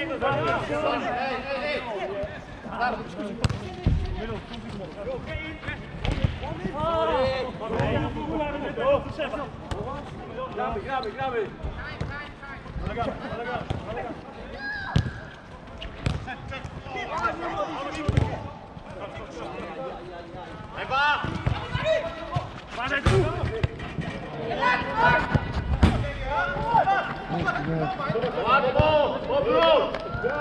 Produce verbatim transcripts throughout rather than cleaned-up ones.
Gramy, gramy, gramy. Ewa! Uważaj tu! Łatwo! Powrót!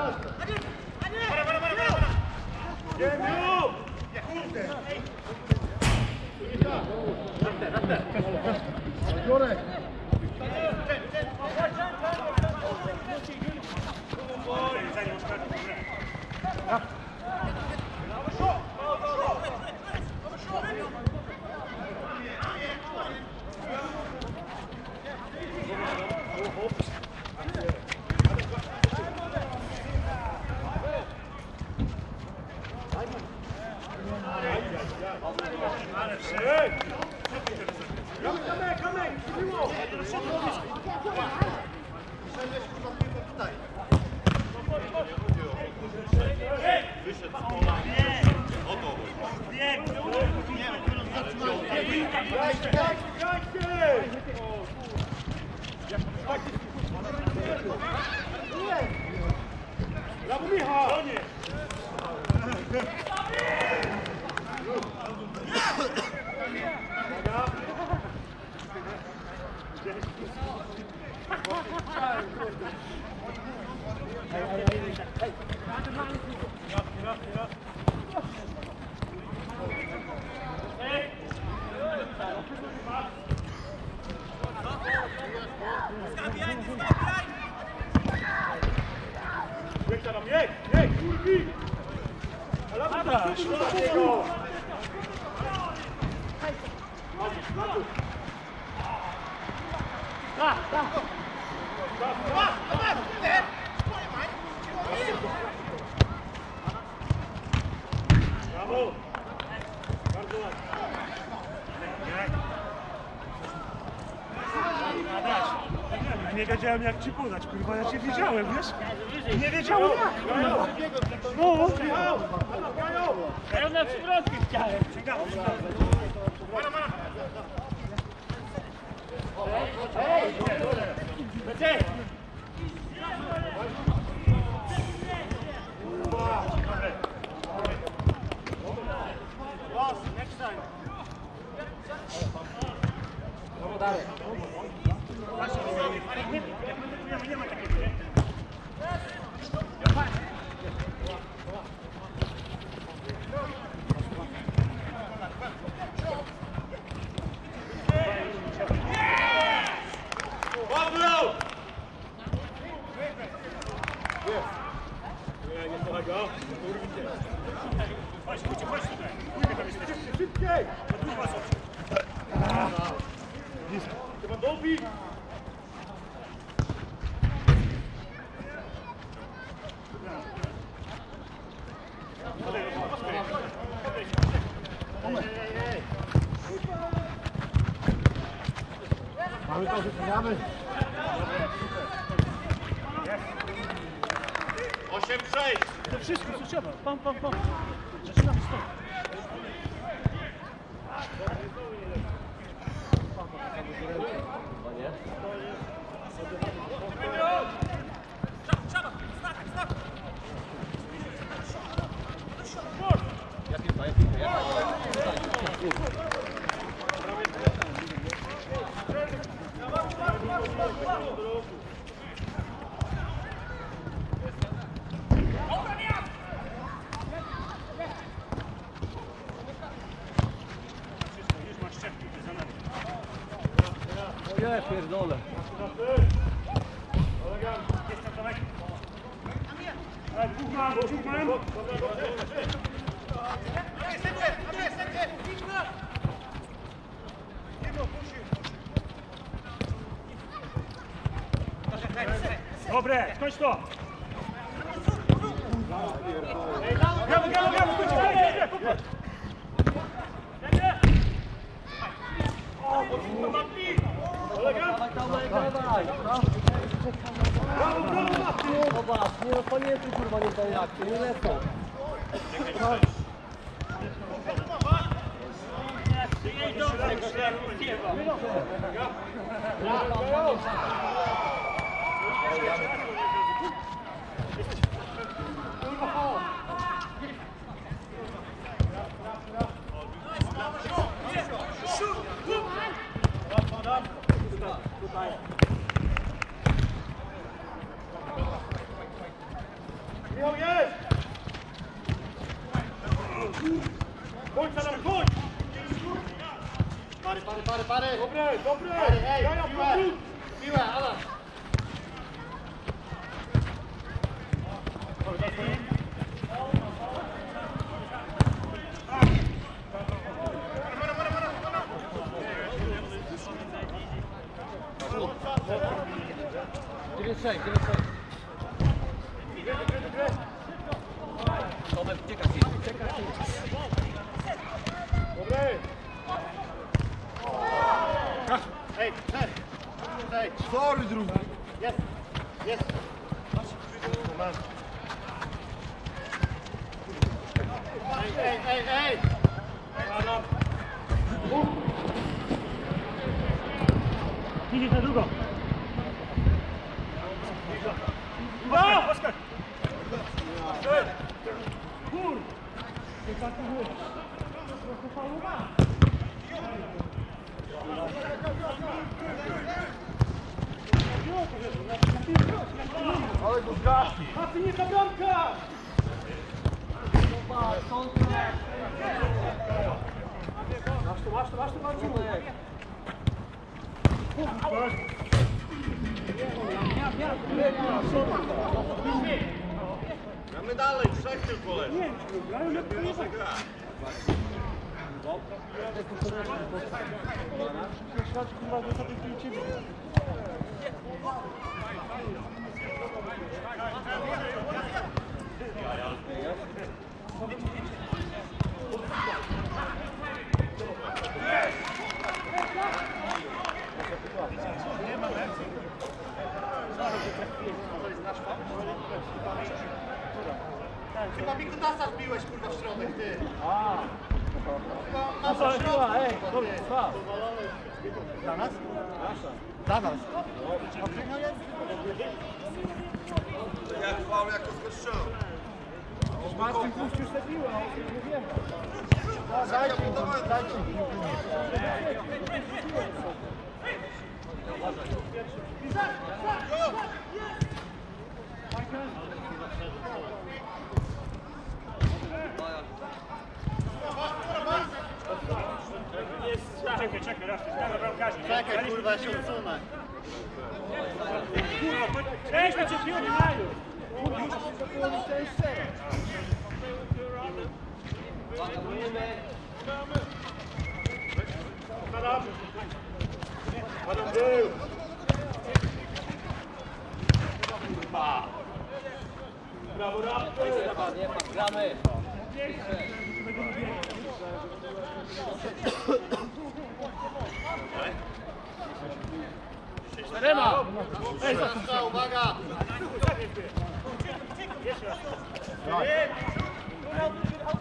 Jurek! Brawo Michał! Bieg tam, bieg, bieg, kurki! Adaś! Tak, tak! Brawo! Bardzo ładnie. Adaś, ja nie wiedziałem jak ci podać, kurwa, ja cię widziałem, wiesz? Nie wiedziałem jak, kurwa. No, ja na przywrotki chciałem. Ciekawe, Hej! Hej! Boss, next time. No dalej. Nie ma takiego, nie? Chodź, chodź, chodź tutaj. Pójdę tam jesteś. Szybciej! Chyba dobi! Mamy to, że gramy. osiem sześć! To wszystko, co trzeba. Pam, pam, pam. Zaczynamy stąd. Ja pierdolę. Dobre, skończ to! Brawo, brawo, brawo, chodź, chodź, O, bo to ma pi! Dawaj, dawaj, dawaj. Brawo, brawo, Maty! Zobacz, nie rozpanięty kurwa nie daje akcji, nie lecą. Michał jest! Chodź, Adam, chodź! Pary, pary, pary, pary! Dobre, dobre! Pary, ej, Jaja, piłę! powrót! Piłę, Alan! dziewięć sześć, dziewięć sześć. Tomek, ucieka ci, ucieka ci. Dobre! Ej, cześć! Cześć! Sorry drugi. Jest! Jest! Ej, ej, ej, ej! Adam! Idzie na drugą! No! Oskar! Kur! Ale go zgasi. Maty, nie ta bramka! Masz to, masz to, masz to, masz to. Gramy dalej, trzech tylko leży. Nie, grają jak to nie Może gra. Świat kurwa wysady w ciebie. Chyba mi kutasa wbiłeś, kurwa, w środek, ty. A, Chyba masz w środku. ej, dobrze, trwa. Dla nas? Nasza. Dla nas. Dobrze, no jest. Jak faul, jak to skoczył. Marcin puścił już tę piłę, a on nie wiem. Dajcie mi, dajcie mi. Czekaj, czekaj, raz, zmiana bramkarzy. Czekaj, kurwa, ja się odsunę. Kurwa, cześć, na czempionie mają! Adam! Adam był! Brawo, Raptor! Nie ma, gramy. Rema! Ej, Uwaga, uwaga! Jeszcze raz.